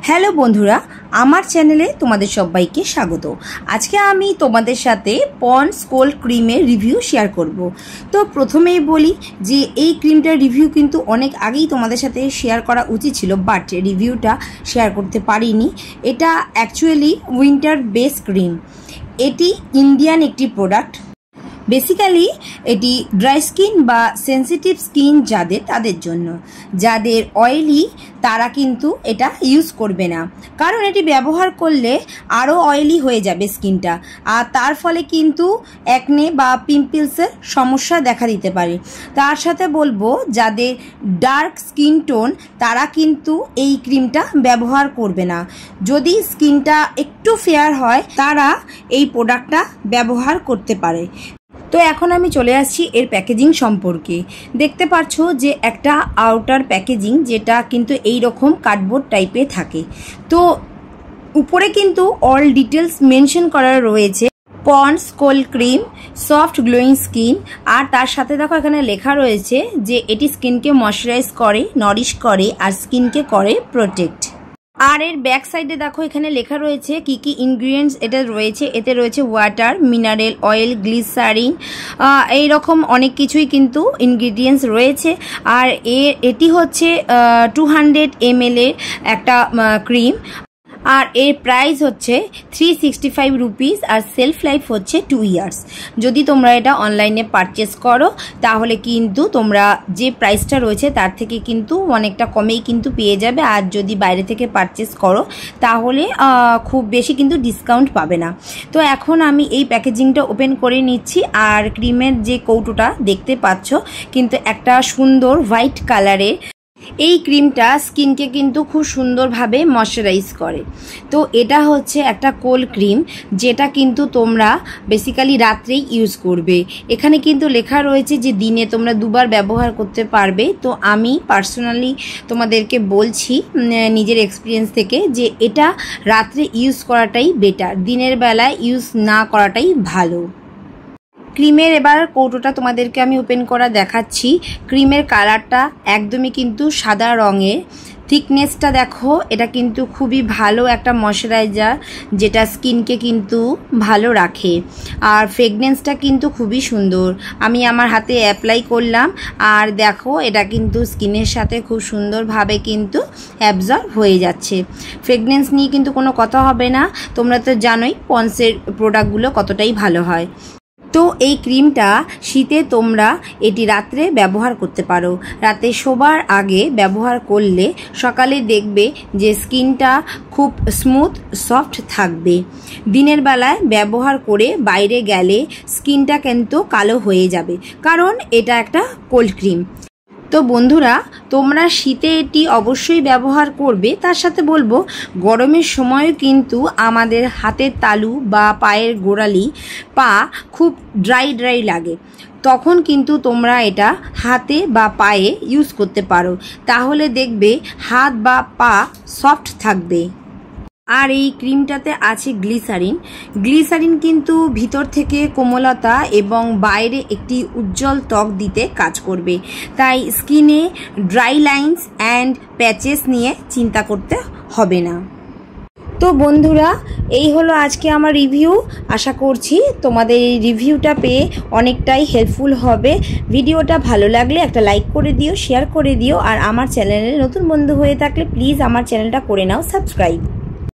Hello বন্ধুরা, আমার চ্যানেলে তোমাদের সবাইকে স্বাগত। আজকে আমি তোমাদের সাথে পন্ডস কোল্ড ক্রিমের রিভিউ শেয়ার করব। তো প্রথমেই বলি যে এই ক্রিমটার রিভিউ কিন্তু অনেক আগেই তোমাদের সাথে শেয়ার করা উচিত ছিল, বাট রিভিউটা শেয়ার করতে পারিনি। এটা অ্যাকচুয়ালি উইন্টার বেস ক্রিম। এটি ইন্ডিয়ান একটি প্রোডাক্ট। বেসিক্যালি এটি ড্রাই স্কিন বা সেন্সিটিভ স্কিন তাদের জন্য। যাদের অয়েলি তারা কিন্তু এটা ইউজ করবে না, কারণ এটি ব্যবহার করলে আরও অয়েলি হয়ে যাবে স্কিনটা, আর তার ফলে কিন্তু অ্যাকনে বা পিম্পলসের সমস্যা দেখা দিতে পারে। তার সাথে বলবো যাদের ডার্ক স্কিন টোন তারা কিন্তু এই ক্রিমটা ব্যবহার করবে না। যদি স্কিনটা একটু ফেয়ার হয় তারা এই প্রোডাক্টটা ব্যবহার করতে পারে। তো এখন আমি চলে আসছি এর প্যাকেজিং সম্পর্কে। দেখতে পাচ্ছ যে একটা আউটার প্যাকেজিং, যেটা কিন্তু এই রকম কার্ডবোর্ড টাইপে থাকে। তো উপরে কিন্তু অল ডিটেলস মেনশন করা রয়েছে, Ponds cold cream soft glowing skin. আর তার সাথে দেখো এখানে লেখা রয়েছে যে এটি স্কিনকে ময়শ্চারাইজ করে, নরিশ করে আর স্কিনকে করে প্রোটেক্ট। আর এর ব্যাক সাইডে দেখো এখানে লেখা রয়েছে কি কি ইনগ্রিডিয়েন্টস এটা রয়েছে। এতে রয়েছে ওয়াটার, মিনারেল অয়েল, গ্লিসারিন, এইরকম অনেক কিছুই কিন্তু ইনগ্রিডিয়েন্টস রয়েছে। আর এটি হচ্ছে 200 ml এর একটা ক্রিম। আর এর প্রাইস হচ্ছে 365 রুপিস আর সেলফ লাইফ হচ্ছে 2 ইয়ার্স। যদি তোমরা এটা অনলাইনে পারচেস করো তাহলে কিন্তু তোমরা যে প্রাইসটা রয়েছে তার থেকে কিন্তু অনেকটা কমেই কিন্তু পেয়ে যাবে। আর যদি বাইরে থেকে পারচেস করো তাহলে খুব বেশি কিন্তু ডিসকাউন্ট পাবে না। তো এখন আমি এই প্যাকেজিংটা ওপেন করে নিচ্ছি। আর ক্রিমের যে কৌটোটা দেখতে পাচ্ছ কিন্তু একটা সুন্দর হোয়াইট কালারের। এই ক্রিমটা স্কিনকে কিন্তু খুব সুন্দরভাবে ময়শ্চারাইজ করে। তো এটা হচ্ছে একটা কোল্ড ক্রিম, যেটা কিন্তু তোমরা বেসিক্যালি রাত্রেই ইউজ করবে। এখানে কিন্তু লেখা রয়েছে যে দিনে তোমরা দুবার ব্যবহার করতে পারবে। তো আমি পার্সোনালি তোমাদেরকে বলছি নিজের এক্সপিরিয়েন্স থেকে যে এটা রাত্রে ইউজ করাটাই বেটার, দিনের বেলায় ইউজ না করাটাই ভালো। ক্রিমের এবার কৌটোটা তোমাদেরকে আমি ওপেন করা দেখাচ্ছি। ক্রিমের কালারটা একদমই কিন্তু সাদা রঙের। থিকনেসটা দেখো, এটা কিন্তু খুবই ভালো একটা ময়শ্চারাইজার, যেটা স্কিনকে কিন্তু ভালো রাখে। আর ফ্রেগনেন্সটা কিন্তু খুবই সুন্দর। আমি আমার হাতে অ্যাপ্লাই করলাম আর দেখো এটা কিন্তু স্কিনের সাথে খুব সুন্দরভাবে কিন্তু অ্যাবজর্ব হয়ে যাচ্ছে। ফ্রেগনেন্স নিয়ে কিন্তু কোনো কথা হবে না। তোমরা তো জানোই পন্ডসের প্রোডাক্টগুলো কতটাই ভালো হয়। তো এই ক্রিমটা শীতে তোমরা এটি রাত্রে ব্যবহার করতে পারো। রাতে শোবার আগে ব্যবহার করলে সকালে দেখবে যে স্কিনটা খুব স্মুথ সফট থাকবে। দিনের বেলায় ব্যবহার করে বাইরে গেলে স্কিনটা কিন্তু কালো হয়ে যাবে, কারণ এটা একটা কোল্ড ক্রিম। তো বন্ধুরা, তোমরা শীতে এটি অবশ্যই ব্যবহার করবে। তার সাথে বলবো গরমের সময়ও কিন্তু আমাদের হাতের তালু বা পায়ের গোড়ালি পা খুব ড্রাই লাগে, তখন কিন্তু তোমরা এটা হাতে বা পায়ে ইউজ করতে পারো। তাহলে দেখবে হাত বা পা সফট থাকবে। আর এই ক্রিমটাতে আছে গ্লিসারিন কিন্তু ভিতর থেকে কোমলতা এবং বাইরে একটি উজ্জ্বল ত্বক দিতে কাজ করবে। তাই স্কিনে ড্রাই লাইন্স অ্যান্ড প্যাচেস নিয়ে চিন্তা করতে হবে না। তো বন্ধুরা, এই হলো আজকে আমার রিভিউ। আশা করছি তোমাদের এই রিভিউটা পেয়ে অনেকটাই হেল্পফুল হবে। ভিডিওটা ভালো লাগলে একটা লাইক করে দিও, শেয়ার করে দিও। আর আমার চ্যানেলে নতুন বন্ধু হয়ে থাকলে প্লিজ আমার চ্যানেলটা করে নাও সাবস্ক্রাইব।